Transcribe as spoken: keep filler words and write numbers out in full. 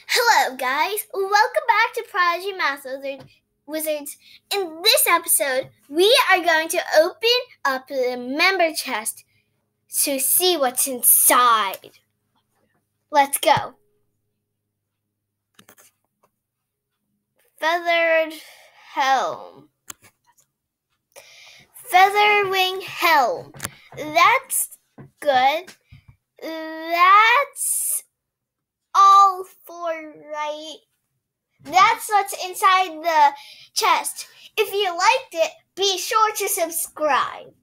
Hello, guys. Welcome back to Prodigy Math Wizards. In this episode, we are going to open up the member chest to see what's inside. Let's go. Feathered helm. Featherwing helm. That's good. That's all for right. That's what's inside the chest. If you liked it, be sure to subscribe.